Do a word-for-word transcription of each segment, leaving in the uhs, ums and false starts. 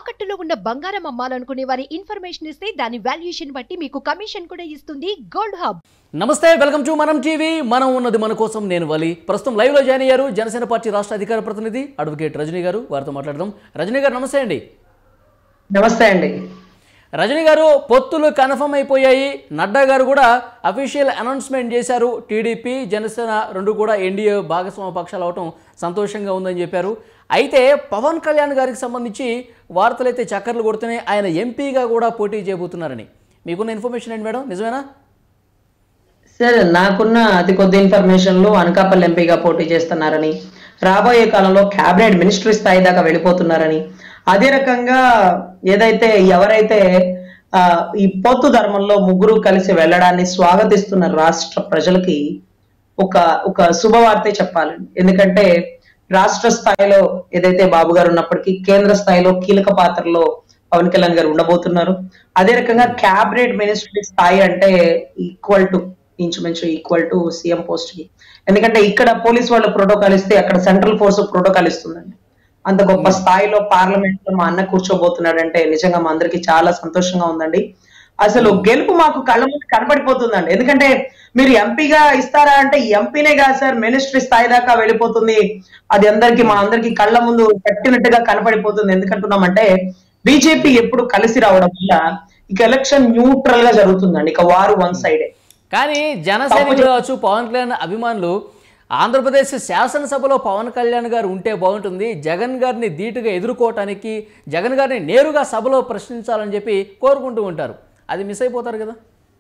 తాకట్టులో ఉన్న బంగారం అమ్మాలనుకునే వారి ఇన్ఫర్మేషన్ ఇస్తే దాని వాల్యుయేషన్ బట్టి మీకు కమిషన్ కూడా ఇస్తుంది గోల్డ్ హబ్. నమస్తే, వెల్కమ్ టు మనం టీవీ. మనం ఉన్నది మన కోసం. నేను వలి. ప్రస్తుతం లైవ్ లో జాయిన్ అయ్యారు జనసేన పార్టీ రాష్ట్ర అధికార ప్రతినిధి అడ్వకేట్ రజనీ గారు. వారితో మాట్లాడదాం. రజనీ గారు నమస్తే అండి. నమస్తే అండి. రజనీ గారు, పొత్తులు కన్ఫర్మ్ అయిపోయాయి. నడ్డా గారు కూడా అఫీషియల్ అనౌన్స్మెంట్ చేశారు. టీడీపీ జనసేన రెండు కూడా ఎన్డీఏ భాగస్వామ్య పక్షాలు అవటం సంతోషంగా ఉందని చెప్పారు. అయితే పవన్ కళ్యాణ్ గారికి సంబంధించి వార్తలు అయితే చక్కర్లు కొడుతున్నాయి. ఆయన ఎంపీగా కూడా పోటీ చేయబోతున్నారని మీకున్న ఇన్ఫర్మేషన్ ఏంటి మేడం, నిజమేనా? సార్, నాకున్న అతి కొద్ది ఇన్ఫర్మేషన్లు అనకాపల్లి ఎంపీగా పోటీ చేస్తున్నారని, రాబోయే కాలంలో క్యాబినెట్ మినిస్ట్రీ స్థాయి దాకా వెళ్ళిపోతున్నారని, అదే రకంగా ఏదైతే ఎవరైతే ఆ ఈ పొత్తు ధర్మంలో ముగ్గురు కలిసి వెళ్ళడాన్ని స్వాగతిస్తున్న రాష్ట్ర ప్రజలకి ఒక ఒక శుభవార్తే చెప్పాలండి. ఎందుకంటే రాష్ట్ర స్థాయిలో ఏదైతే బాబు గారు ఉన్నప్పటికీ కేంద్ర స్థాయిలో కీలక పాత్రలో పవన్ కళ్యాణ్ గారు ఉండబోతున్నారు. అదే రకంగా క్యాబినెట్ మినిస్ట్రీ స్థాయి అంటే ఈక్వల్ టు ఇంచుమించు ఈక్వల్ టు సీఎం పోస్ట్ కి. ఎందుకంటే ఇక్కడ పోలీస్ వాళ్ళు ప్రోటోకాల్ ఇస్తే అక్కడ సెంట్రల్ ఫోర్స్ ప్రోటోకాల్ ఇస్తుందండి. అంత గొప్ప స్థాయిలో పార్లమెంట్ లో మా అన్న కూర్చోబోతున్నాడంటే నిజంగా మా అందరికి చాలా సంతోషంగా ఉందండి. అసలు గెలుపు మాకు కళ్ళ ముందు కనపడిపోతుందండి. ఎందుకంటే మీరు ఎంపీగా ఇస్తారా అంటే ఎంపీనే కాదు సార్, మినిస్ట్రీ స్థాయి దాకా వెళ్ళిపోతుంది. అది అందరికి మా అందరికి కళ్ళ ముందు కట్టినట్టుగా కనపడిపోతుంది. ఎందుకంటున్నామంటే బీజేపీ ఎప్పుడు కలిసి రావడం వల్ల ఇక ఎలక్షన్ న్యూట్రల్ గా జరుగుతుందండి. ఇక వారు వన్ సైడే. కానీ జనసేన కావచ్చు, పవన్ కళ్యాణ్ అభిమానులు ఆంధ్రప్రదేశ్ శాసనసభలో పవన్ కళ్యాణ్ గారు ఉంటే బాగుంటుంది, జగన్ గారిని ధీటుగా ఎదుర్కోవటానికి జగన్ గారిని నేరుగా సభలో ప్రశ్నించాలని చెప్పి కోరుకుంటూ ఉంటారు. అది మిస్ అయిపోతారు కదా?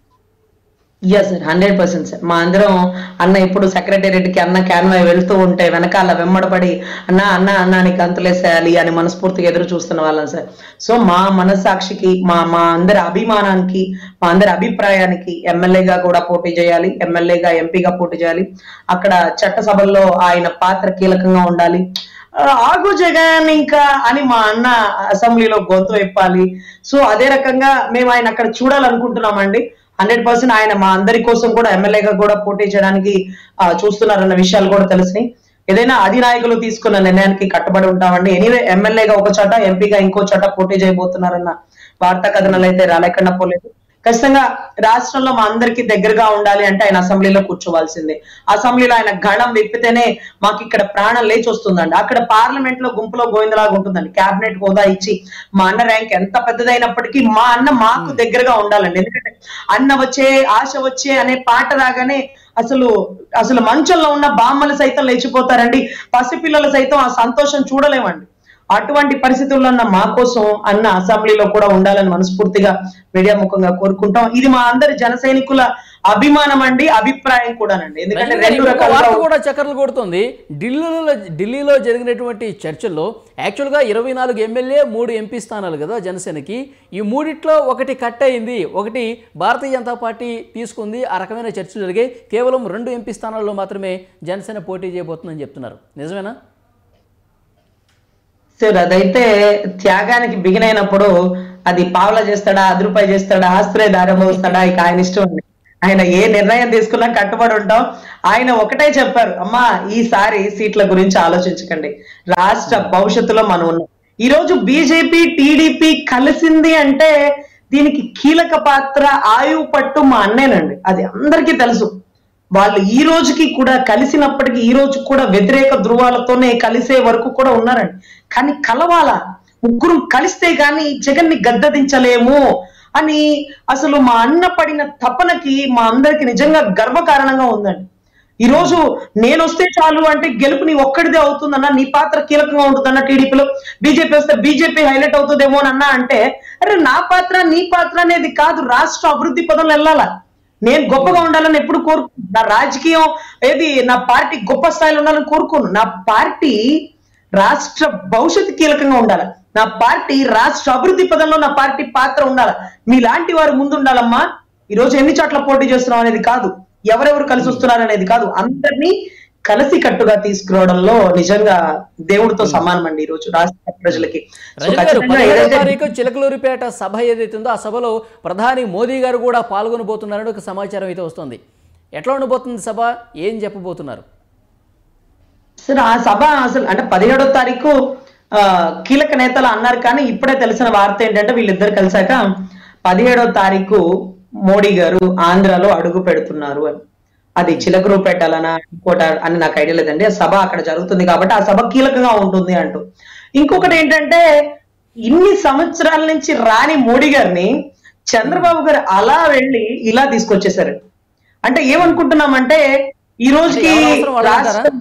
Yes sir, hundred percent sir. మా అందరం అన్న ఇప్పుడు సెక్రటేరియట్ కి అన్న క్యాన్వాయ్ వెళ్తూ ఉంటే వెనకాల వెమ్మడబడి అన్న అన్న అన్న నీకు అంతులేసేయాలి అని మనస్ఫూర్తిగా ఎదురు చూస్తున్న వాళ్ళం సార్. సో మా మనస్సాక్షికి, మా మా అందరి అభిమానానికి, మా అందరి అభిప్రాయానికి ఎమ్మెల్యేగా కూడా పోటీ చేయాలి, ఎమ్మెల్యేగా ఎంపీగా పోటీ చేయాలి. అక్కడ చట్టసభల్లో ఆయన పాత్ర కీలకంగా ఉండాలి. ఆగు జగన్ ఇంకా అని మా అన్న అసెంబ్లీలో గొంతు విప్పాలి. సో అదే రకంగా మేము ఆయన అక్కడ చూడాలనుకుంటున్నామండి. హండ్రెడ్ పర్సెంట్ ఆయన మా అందరి కోసం కూడా ఎమ్మెల్యేగా కూడా పోటీ చేయడానికి ఆ చూస్తున్నారన్న విషయాలు కూడా తెలిసినాయి. ఏదైనా అధినాయకులు తీసుకున్న నిర్ణయానికి కట్టుబడి ఉంటామండి. ఎనీవే ఎమ్మెల్యేగా ఒక చోట, ఎంపీగా ఇంకో చోట పోటీ చేయబోతున్నారన్న వార్తా కథనాలు అయితే రాలేకుండా పోలేదు. ఖచ్చితంగా రాష్ట్రంలో మా అందరికి దగ్గరగా ఉండాలి అంటే ఆయన అసెంబ్లీలో కూర్చోవాల్సిందే. అసెంబ్లీలో ఆయన గళం విప్పితేనే మాకు ఇక్కడ ప్రాణం లేచి వస్తుందండి. అక్కడ పార్లమెంట్ లో గుంపులో గోవిందలాగా ఉంటుందండి. క్యాబినెట్ హోదా ఇచ్చి మా అన్న ర్యాంక్ ఎంత పెద్దదైనప్పటికీ మా అన్న మాకు దగ్గరగా ఉండాలండి. ఎందుకంటే అన్న వచ్చే ఆశ వచ్చే అనే పాట రాగానే అసలు అసలు మంచంలో ఉన్న బామ్మలు సైతం లేచిపోతారండి. పసిపిల్లలు సైతం ఆ సంతోషం చూడలేమండి. అటువంటి పరిస్థితుల్లో ఉన్న మా కోసం అన్న అసెంబ్లీలో కూడా ఉండాలని మనస్ఫూర్తిగా మీడియా ముఖంగా కోరుకుంటాం. ఇది మా అందరి జన సైనికుల అభిమానం అండి, అభిప్రాయం కూడానండి. ఎందుకంటే రెండు రకాలుగా కూడా చక్కర్లు కొడుతుంది. ఢిల్లీలో ఢిల్లీలో జరిగినటువంటి చర్చల్లో యాక్చువల్ గా ఇరవై నాలుగు ఎమ్మెల్యే మూడు ఎంపీ స్థానాలు కదా జనసేనకి. ఈ మూడిట్లో ఒకటి కట్ అయింది, ఒకటి భారతీయ జనతా పార్టీ తీసుకుంది. ఆ రకమైన చర్చలు జరిగాయి. కేవలం రెండు ఎంపీ స్థానాల్లో మాత్రమే జనసేన పోటీ చేయబోతుందని చెప్తున్నారు. నిజమేనా సార్? అదైతే త్యాగానికి బిగినైనప్పుడు అది పావులా చేస్తాడా, అర్ధ రూపాయి చేస్తాడా, ఆస్తులే దారమోస్తాడా, ఇక ఆయన ఇష్టం అండి. ఆయన ఏ నిర్ణయం తీసుకున్నా కట్టుబడి ఉంటాం. ఆయన ఒకటే చెప్పారు, అమ్మా ఈసారి సీట్ల గురించి ఆలోచించకండి, రాష్ట్ర భవిష్యత్తులో మనం ఉన్నాం. ఈ రోజు బీజేపీ టీడీపీ కలిసింది అంటే దీనికి కీలక పాత్ర ఆయువు పట్టు మా అన్నేనండి. అది అందరికీ తెలుసు. వాళ్ళు ఈ రోజుకి కూడా కలిసినప్పటికీ ఈ రోజు కూడా వ్యతిరేక ధృవాలతోనే కలిసే వరకు కూడా ఉన్నారండి. కానీ కలవాల ముగ్గురు కలిస్తే కానీ జగన్ ని గద్దదించలేము అని అసలు మా అన్న పడిన తపనకి మా అందరికి నిజంగా గర్వకారణంగా ఉందండి. ఈ రోజు నేను వస్తే చాలు అంటే గెలుపు నీ ఒక్కడిదే అవుతుందన్నా, నీ పాత్ర కీలకంగా ఉంటుందన్న, టీడీపీలో బీజేపీ వస్తే బీజేపీ హైలైట్ అవుతుందేమో అన్నా అంటే, అరే నా పాత్ర నీ పాత్ర అనేది కాదు, రాష్ట్ర అభివృద్ధి పదంలో వెళ్ళాలా. నేను గొప్పగా ఉండాలని ఎప్పుడు కోరుకు నా రాజకీయం ఏది నా పార్టీ గొప్ప స్థాయిలో ఉండాలని కోరుకోను. నా పార్టీ రాష్ట్ర భవిష్యత్తు కీలకంగా ఉండాలి. నా పార్టీ రాష్ట్ర అభివృద్ధి పదంలో నా పార్టీ పాత్ర ఉండాలి. మీలాంటి వారు ముందు ఉండాలమ్మా. ఈ రోజు ఎన్ని చోట్ల పోటీ చేస్తున్నాం అనేది కాదు, ఎవరెవరు కలిసి వస్తున్నారు అనేది కాదు, అందరినీ కలిసి కట్టుగా తీసుకురావడంలో నిజంగా దేవుడితో సమానం అండి ఈ రోజు రాష్ట్ర ప్రజలకి. తారీఖు చిలకలూరిపేట సభ ఏదైతే ఉందో ఆ సభలో ప్రధాని మోదీ గారు కూడా పాల్గొనబోతున్నారని ఒక సమాచారం అయితే వస్తుంది. ఎట్లా ఉండబోతుంది సభ, ఏం చెప్పబోతున్నారు సార్? ఆ సభ అసలు అంటే పదిహేడో తారీఖు ఆ కీలక నేతలు అన్నారు. కానీ ఇప్పుడే తెలిసిన వార్త ఏంటంటే వీళ్ళిద్దరు కలిసాక పదిహేడవ తారీఖు మోడీ గారు ఆంధ్రాలో అడుగు పెడుతున్నారు అని. అది చిలకరూపేటాలనా ఇంకోట అని నాకు ఐడియా లేదండి. ఆ సభ అక్కడ జరుగుతుంది కాబట్టి ఆ సభ కీలకంగా ఉంటుంది అంటూ. ఇంకొకటి ఏంటంటే ఇన్ని సంవత్సరాల నుంచి రాని మోడీ గారిని చంద్రబాబు గారు అలా వెళ్ళి ఇలా తీసుకొచ్చేసారు. అంటే ఏమనుకుంటున్నామంటే ఈ రోజుకి రాష్ట్రం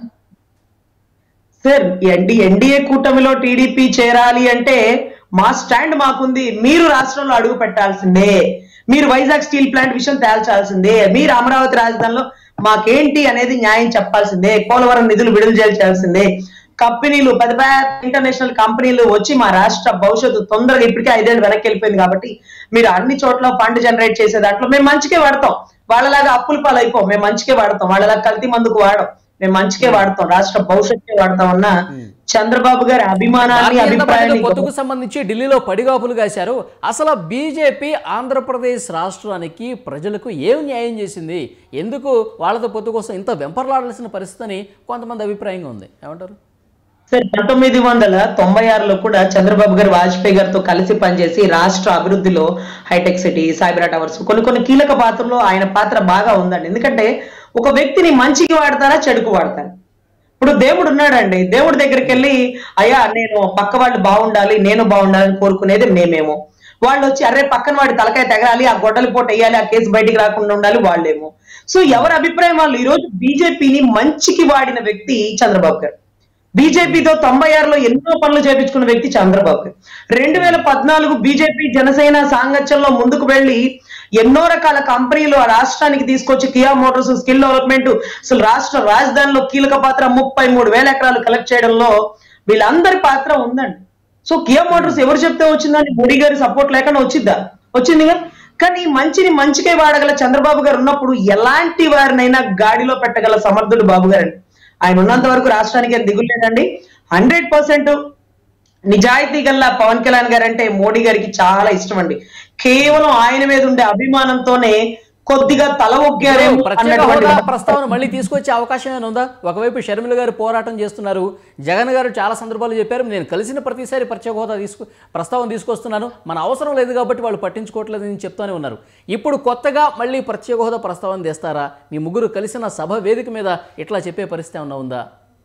సార్ ఎన్డి ఎన్డీఏ కూటమిలో టీడీపీ చేరాలి అంటే మా స్టాండ్ మాకుంది, మీరు రాష్ట్రంలో అడుగు పెట్టాల్సిందే, మీరు వైజాగ్ స్టీల్ ప్లాంట్ విషయం తేల్చాల్సిందే, మీరు అమరావతి రాజధానిలో మాకేంటి అనేది న్యాయం చెప్పాల్సిందే, పోలవరం నిధులు విడుదల చేయాల్సిందే, కంపెనీలు పెద్ద పెద్ద ఇంటర్నేషనల్ కంపెనీలు వచ్చి మా రాష్ట్ర భవిష్యత్తు తొందరగా ఇప్పటికే ఐదేళ్ళు వెనక్కి వెళ్ళిపోయింది కాబట్టి మీరు అన్ని చోట్ల ఫండ్ జనరేట్ చేసే దాంట్లో మేము మంచికే వాడతాం, వాళ్ళలాగా అప్పుల పాలు అయిపో మేము మంచికే వాడతాం, వాళ్ళలాగా కల్తీ మందుకు వాడం, మేము మంచికే వాడతాం, రాష్ట్ర భవిష్యత్తుకే వాడతాం అన్న చంద్రబాబు గారి అభిమానాన్ని అభిప్రాయాన్ని పొత్తుకు సంబంధించి ఢిల్లీలో పడిగాపులు కాశారు. అసలు బీజేపీ ఆంధ్రప్రదేశ్ రాష్ట్రానికి ప్రజలకు ఏం న్యాయం చేసింది, ఎందుకు వాళ్ళతో పొత్తు కోసం ఇంత వెంపర్లాడాల్సిన పరిస్థితి అని కొంతమంది అభిప్రాయంగా ఉంది. ఏమంటారు సార్? పంతొమ్మిది వందల తొంభై ఆరులో కూడా చంద్రబాబు గారు వాజ్పేయి గారితో కలిసి పనిచేసి రాష్ట్ర అభివృద్ధిలో హైటెక్ సిటీ, సైబరా టవర్స్ కొన్ని కొన్ని కీలక పాత్రలో ఆయన పాత్ర బాగా ఉందండి. ఎందుకంటే ఒక వ్యక్తిని మంచికి వాడతారా చెడుకు వాడతారా? ఇప్పుడు దేవుడు ఉన్నాడండి, దేవుడి దగ్గరికి వెళ్ళి అయ్యా నేను పక్క వాళ్ళు బాగుండాలి నేను బాగుండాలని కోరుకునేది మేమేమో, వాళ్ళు వచ్చి అరే పక్కన వాడి తలకాయ తెగరాలి, ఆ గొడ్డలి పోటు వేయాలి, ఆ కేసు బయటికి రాకుండా ఉండాలి వాళ్ళేమో. సో ఎవరి అభిప్రాయం వాళ్ళు. ఈ రోజు బీజేపీని మంచికి వాడిన వ్యక్తి చంద్రబాబు గారు. బీజేపీతో తొంభై ఆరులో ఎన్నో పనులు చేపించుకున్న వ్యక్తి చంద్రబాబు గారు. రెండు వేల పద్నాలుగు బీజేపీ జనసేన సాంగత్యంలో ముందుకు వెళ్ళి ఎన్నో రకాల కంపెనీలు ఆ రాష్ట్రానికి తీసుకొచ్చి కియా మోటార్స్ స్కిల్ డెవలప్మెంట్, అసలు రాష్ట్ర రాజధానిలో కీలక పాత్ర ముప్పై మూడు వేల ఎకరాలు కలెక్ట్ చేయడంలో వీళ్ళందరి పాత్ర ఉందండి. సో కియా మోటార్స్ ఎవరు చెప్తే వచ్చిందని మోడీ గారి సపోర్ట్ లేకుండా వచ్చిద్దా? వచ్చిందిగా. కానీ మంచిని మంచికే వాడగల చంద్రబాబు గారు ఉన్నప్పుడు ఎలాంటి వారినైనా గాడిలో పెట్టగల సమర్థుడు బాబు గారండి. ఆయన ఉన్నంత వరకు రాష్ట్రానికి ఏం దిగులు లేదండి. హండ్రెడ్ పర్సెంట్ నిజాయితీ గల పవన్ కళ్యాణ్ గారు అంటే మోడీ గారికి చాలా ఇష్టం అండి. కేవలం ఆయన మీద ఉండే అభిమానంతోనే కొద్దిగా తల ఒగ్గారేమో అన్నటువంటి ప్రస్తావన మళ్ళీ తీసుకొచ్చే అవకాశం ఏమైనా ఉందా? ఒకవైపు షర్మిల గారు పోరాటం చేస్తున్నారు, జగన్ గారు చాలా సందర్భాలు చెప్పారు నేను కలిసిన ప్రతిసారి ప్రత్యేక హోదా తీసుకు ప్రస్తావన తీసుకొస్తున్నాను, మన అవసరం లేదు కాబట్టి వాళ్ళు పట్టించుకోవట్లేదు అని చెప్తూనే ఉన్నారు. ఇప్పుడు కొత్తగా మళ్ళీ ప్రత్యేక హోదా ప్రస్తావన తెస్తారా? మీ ముగ్గురు కలిసిన సభ వేదిక మీద ఇట్లా చెప్పే పరిస్థితి ఏమన్నా ఉందా?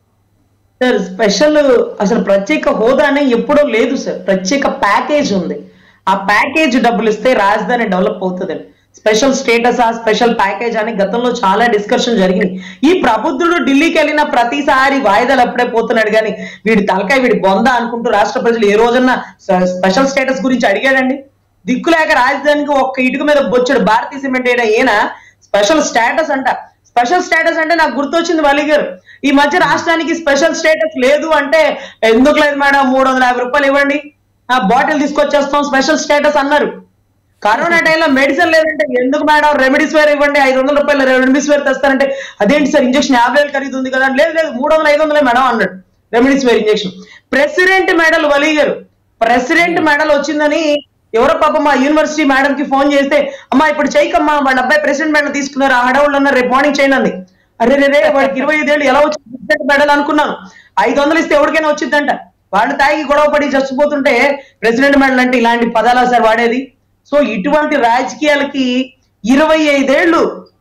సార్ స్పెషల్ అసలు ప్రత్యేక హోదానే ఎప్పుడో లేదు సార్, ప్రత్యేక ప్యాకేజ్ ఉంది. ఆ ప్యాకేజ్ డబ్బులు ఇస్తే రాజధాని డెవలప్ అవుతుందండి. స్పెషల్ స్టేటస్ ఆ స్పెషల్ ప్యాకేజ్ అని గతంలో చాలా డిస్కషన్ జరిగింది. ఈ ప్రబుద్ధుడు ఢిల్లీకి వెళ్ళిన ప్రతిసారి వాయిదాలు అప్పుడే పోతున్నాడు కానీ వీడి తలకాయ వీడి బొంద అనుకుంటూ రాష్ట్ర ప్రజలు ఏ రోజన్నా స్పెషల్ స్టేటస్ గురించి అడిగాడండి? దిక్కులేక రాజధానికి ఒక్క ఇటుక మీద బొచ్చాడు భారతీయ సిమెంట్ ఏడా ఈయన స్పెషల్ స్టేటస్ అంట. స్పెషల్ స్టేటస్ అంటే నాకు గుర్తొచ్చింది వలి గారు, ఈ మధ్య రాష్ట్రానికి స్పెషల్ స్టేటస్ లేదు అంటే ఎందుకు లేదు మేడం మూడు వందల యాభై రూపాయలు ఇవ్వండి ఆ బాటిల్ తీసుకొచ్చేస్తాం స్పెషల్ స్టేటస్ అన్నారు. కరోనా టైంలో మెడిసిన్ లేదంటే ఎందుకు మేడం రెమెడీస్ వేర్ ఇవ్వండి ఐదు వందల రూపాయలు రెమెడీస్ వేర్ తెస్తారంటే అదేంటి సార్ ఇంజక్షన్ యాభై వేలు ఖరీదు ఉంది కదా, లేదు లేదు మూడు వందల ఐదు వందలే మేడం అన్నాడు remdesivir injection. President medal Vali గారు ప్రెసిడెంట్ మెడల్ వచ్చిందని ఎవరో పాపం మా యూనివర్సిటీ మేడం కి ఫోన్ చేస్తే అమ్మా ఇప్పుడు చేయకమ్మా వాళ్ళ అబ్బాయి ప్రెసిడెంట్ మెడల్ తీసుకున్నారు ఆ హడవుళ్ళు అన్నారు రేపు మార్నింగ్ చేయండి అంది. అరే రే రే వాడికి ఇరవై ఐదు ఏళ్ళు ఎలా వచ్చింది ప్రెసిడెంట్ మెడల్ అనుకున్నాను. ఐదు వందలు ఇస్తే ఎవరికైనా వచ్చిందంట. వాళ్ళు తాగి గొడవ పడి చచ్చిపోతుంటే ప్రెసిడెంట్ మెడల్ అంటే ఇలాంటి పదాలా సార్ వాడేది? సో ఇటువంటి రాజకీయాలకి ఇరవై ఐదేళ్లు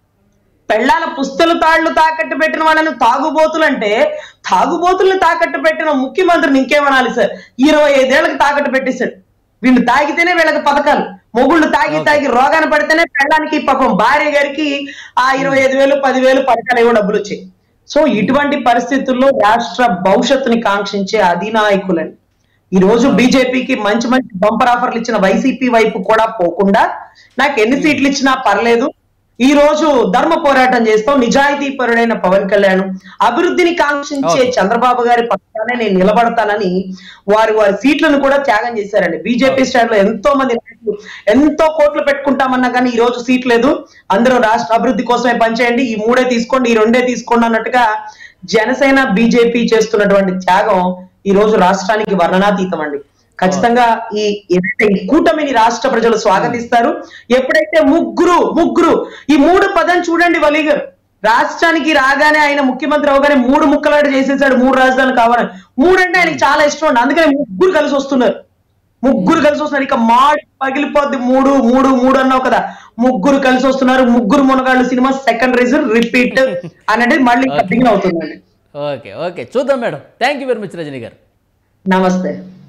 పెళ్ళాల పుస్తలు తాళ్లు తాకట్టు పెట్టిన వాళ్ళని తాగుబోతులు అంటే తాగుబోతుల్ని తాకట్టు పెట్టిన ముఖ్యమంత్రిని ఇంకేమనాలి సార్? ఇరవై ఐదేళ్లకు తాకట్టు పెట్టేశాడు. వీళ్ళు తాగితేనే వీళ్ళకి పథకాలు, మొగుళ్ళు తాగి తాగి రోగాన పడితేనే పెళ్ళానికి పాపం భార్య గారికి ఆ ఇరవై ఐదు వేలు పదివేలు పథకాలు ఏవో డబ్బులు వచ్చాయి. సో ఇటువంటి పరిస్థితుల్లో రాష్ట్ర భవిష్యత్తుని కాంక్షించే అధినాయకులని ఈ రోజు బీజేపీకి మంచి మంచి బంపర్ ఆఫర్లు ఇచ్చిన వైసీపీ వైపు కూడా పోకుండా నాకు ఎన్ని సీట్లు ఇచ్చినా పర్లేదు, ఈ రోజు ధర్మ పోరాటం చేస్తాం నిజాయితీ పరుడైన పవన్ కళ్యాణ్ అభివృద్ధిని కాంక్షించే చంద్రబాబు గారి పక్షానే నేను నిలబడతానని వారి వారి సీట్లను కూడా త్యాగం చేశారండి. బీజేపీ స్టాండ్ లో ఎంతో మంది నాయకులు ఎంతో కోట్లు పెట్టుకుంటామన్నా కానీ ఈ రోజు సీట్ లేదు, అందరూ రాష్ట్ర అభివృద్ధి కోసమే పనిచేయండి, ఈ మూడే తీసుకోండి ఈ రెండే తీసుకోండి అన్నట్టుగా జనసేన బీజేపీ చేస్తున్నటువంటి త్యాగం ఈ రోజు రాష్ట్రానికి వర్ణనాతీతం అండి. ఖచ్చితంగా ఈ ఏదైతే ఈ కూటమిని రాష్ట్ర ప్రజలు స్వాగతిస్తారు. ఎప్పుడైతే ముగ్గురు ముగ్గురు ఈ మూడు పదం చూడండి వలి గారు రాష్ట్రానికి రాగానే ఆయన ముఖ్యమంత్రి అవగానే మూడు ముక్కలాట చేసేసాడు మూడు రాజధానులు కావాలని. మూడు అంటే ఆయనకి చాలా ఇష్టం అండి, అందుకని ముగ్గురు కలిసి వస్తున్నారు. ముగ్గురు కలిసి వస్తున్నారు. ఇక మాడి పగిలిపోద్ది. మూడు మూడు మూడు అన్నావు కదా, ముగ్గురు కలిసి వస్తున్నారు. ముగ్గురు మునగాళ్ళు సినిమా సెకండ్ రీజన్ రిపీట్ అనేది మళ్ళీ బిగిన్ అవుతుందండి. ఓకే ఓకే చూద్దాం madam. Thank you very much Rajani గారు. నమస్తే.